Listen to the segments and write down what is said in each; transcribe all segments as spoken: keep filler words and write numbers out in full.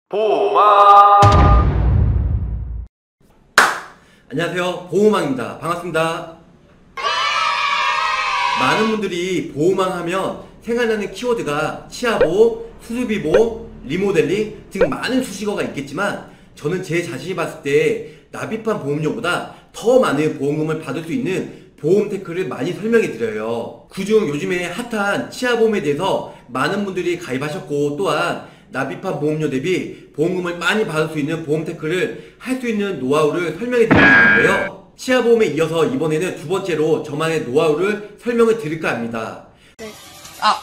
보호망. 안녕하세요, 보호망입니다. 반갑습니다. 많은 분들이 보호망 하면 생각나는 키워드가 치아보험, 수술비보험, 리모델링 등 많은 수식어가 있겠지만 저는 제 자신이 봤을 때 납입한 보험료보다 더 많은 보험금을 받을 수 있는 보험 테크를 많이 설명해 드려요. 그중 요즘에 핫한 치아보험에 대해서 많은 분들이 가입하셨고, 또한 납입한 보험료 대비 보험금을 많이 받을 수 있는 보험 테크를 할 수 있는 노하우를 설명해 드리고 있는데요. 치아보험에 이어서 이번에는 두 번째로 저만의 노하우를 설명해 드릴까 합니다. 네. 아!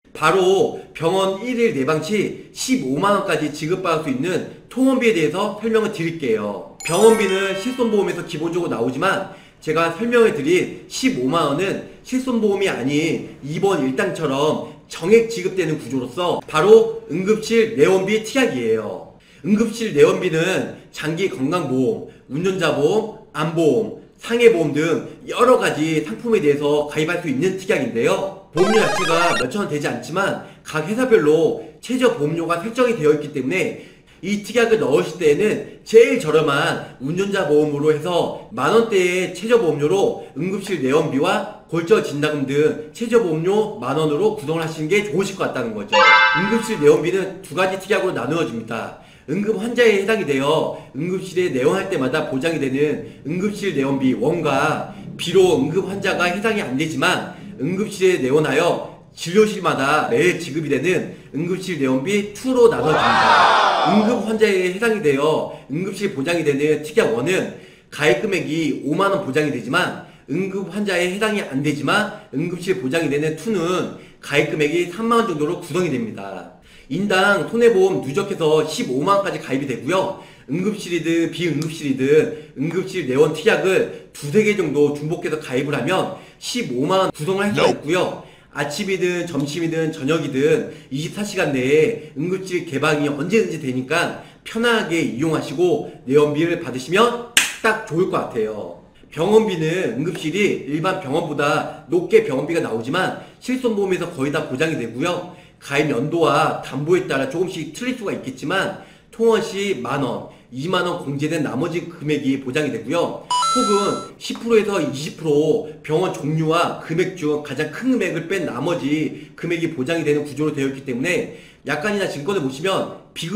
바로 병원 일 일 내방치 십오만 원까지 지급받을 수 있는 통원비에 대해서 설명을 드릴게요. 병원비는 실손보험에서 기본적으로 나오지만 제가 설명해 드린 십오만 원은 실손보험이 아닌 입원 일당처럼 정액 지급되는 구조로서 바로 응급실 내원비 특약이에요. 응급실 내원비는 장기 건강보험, 운전자보험, 암보험, 상해보험 등 여러가지 상품에 대해서 가입할 수 있는 특약인데요. 보험료 자체가 몇천 원 되지 않지만 각 회사별로 최저 보험료가 설정이 되어 있기 때문에 이 특약을 넣으실 때에는 제일 저렴한 운전자 보험으로 해서 만원대의 최저 보험료로 응급실 내원비와 골절 진단금 등 최저 보험료 만원으로 구성을 하시는 게 좋으실 것 같다는 거죠. 응급실 내원비는 두 가지 특약으로 나누어집니다. 응급 환자에 해당이 되어 응급실에 내원할 때마다 보장이 되는 응급실 내원비 일과 비록 응급 환자가 해당이 안 되지만 응급실에 내원하여 진료실마다 매일 지급이 되는 응급실 내원비 이로 나눠집니다. 응급 환자에 해당이 되어 응급실 보장이 되는 특약 일은 가입 금액이 오만 원 보장이 되지만 응급 환자에 해당이 안 되지만 응급실 보장이 되는 이는 가입 금액이 삼만 원 정도로 구성이 됩니다. 인당 손해보험 누적해서 십오만 원까지 가입이 되고요. 응급실이든 비응급실이든 응급실 내원 특약을 두세 개 정도 중복해서 가입을 하면 십오만 원 구성을 할 수가 있고요. 아침이든 점심이든 저녁이든 이십사 시간 내에 응급실 개방이 언제든지 되니까 편하게 이용하시고 내원비를 받으시면 딱 좋을 것 같아요. 병원비는 응급실이 일반 병원보다 높게 병원비가 나오지만 실손보험에서 거의 다 보장이 되고요. 가입 연도와 담보에 따라 조금씩 틀릴 수가 있겠지만 통원 시 만 원, 이만 원 공제된 나머지 금액이 보장이 되고요. 혹은 십 퍼센트에서 이십 퍼센트 병원 종류와 금액 중 가장 큰 금액을 뺀 나머지 금액이 보장이 되는 구조로 되어 있기 때문에 약관이나 증권을 보시면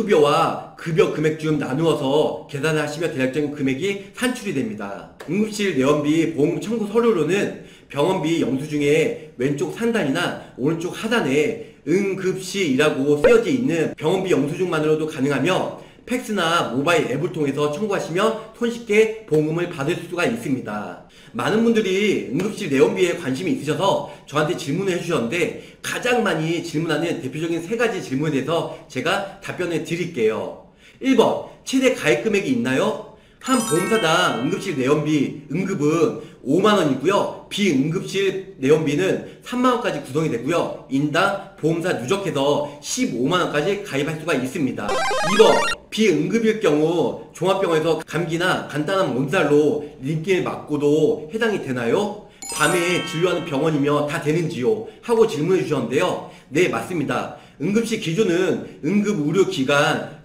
비급여와 급여 금액 중 나누어서 계산을 하시면 대략적인 금액이 산출이 됩니다. 응급실 내원비 보험금 청구 서류로는 병원비 영수증의 왼쪽 상단이나 오른쪽 하단에 응급시이라고 쓰여져 있는 병원비 영수증만으로도 가능하며 팩스나 모바일 앱을 통해서 청구하시면 손쉽게 보험금을 받을 수가 있습니다. 많은 분들이 응급실 내원비에 관심이 있으셔서 저한테 질문을 해주셨는데 가장 많이 질문하는 대표적인 세 가지 질문에 대해서 제가 답변을 드릴게요. 일 번, 최대 가입 금액이 있나요? 한 보험사당 응급실 내원비 응급은 오만 원이고요. 비응급실 내원비는 삼만 원까지 구성이 되고요. 인당 보험사 누적해서 십오만 원까지 가입할 수가 있습니다. 이 번, 비응급일 경우 종합병원에서 감기나 간단한 몸살로 림기를 맞고도 해당이 되나요? 밤에 진료하는 병원이며 다 되는지요? 하고 질문해 주셨는데요. 네, 맞습니다. 응급실 기준은 응급의료기관,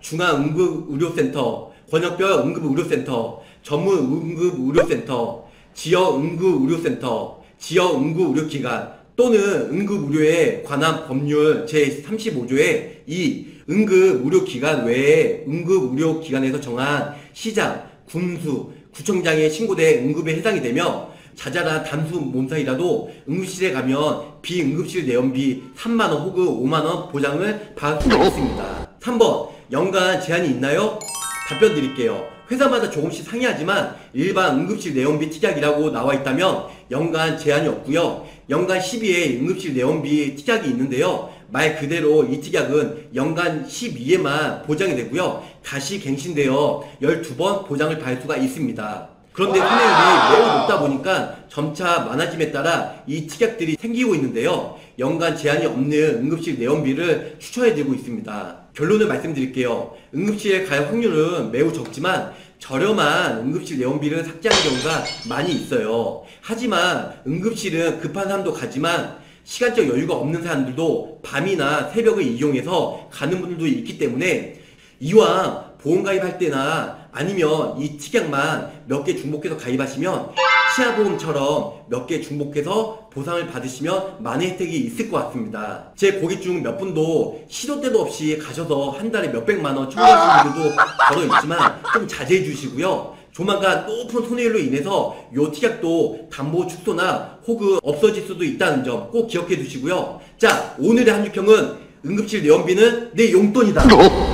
중앙응급의료센터, 권역별 응급의료센터, 전문 응급의료센터, 지역 응급의료센터, 지역 응급의료기관 또는 응급의료에 관한 법률 제삼십오 조의 이 응급의료기관 외에 응급의료기관에서 정한 시장, 군수, 구청장에 신고된 응급에 해당이 되며 자잘한 단수 몸살이라도 응급실에 가면 비응급실 내원비 삼만 원 혹은 오만 원 보장을 받을 수가 있습니다. 삼 번, 연간 제한이 있나요? 답변 드릴게요. 회사마다 조금씩 상이하지만 일반 응급실 내원비 특약이라고 나와 있다면 연간 제한이 없고요. 연간 십이 회 응급실 내원비 특약이 있는데요. 말 그대로 이 특약은 연간 십이 회만 보장이 되고요. 다시 갱신되어 열두 번 보장을 받을 수가 있습니다. 그런데 손해율이 매우 높다 보니까 점차 많아짐에 따라 이 특약들이 생기고 있는데요. 연간 제한이 없는 응급실 내원비를 추천해드리고 있습니다. 결론을 말씀드릴게요. 응급실에 갈 확률은 매우 적지만 저렴한 응급실 내원비를 삭제하는 경우가 많이 있어요. 하지만 응급실은 급한 사람도 가지만 시간적 여유가 없는 사람들도 밤이나 새벽을 이용해서 가는 분들도 있기 때문에 이왕 보험 가입할 때나 아니면 이 특약만 몇 개 중복해서 가입하시면 치아보험처럼 몇 개 중복해서 보상을 받으시면 많은 혜택이 있을 것 같습니다. 제 고객 중 몇 분도 시도 때도 없이 가셔서 한 달에 몇백만 원 청구하시는 분들도 더러 있지만 좀 자제해 주시고요. 조만간 높은 손해율로 인해서 요 특약도 담보 축소나 혹은 없어질 수도 있다는 점 꼭 기억해 두시고요. 자, 오늘의 한줄평은 응급실 내원비는 내 용돈이다.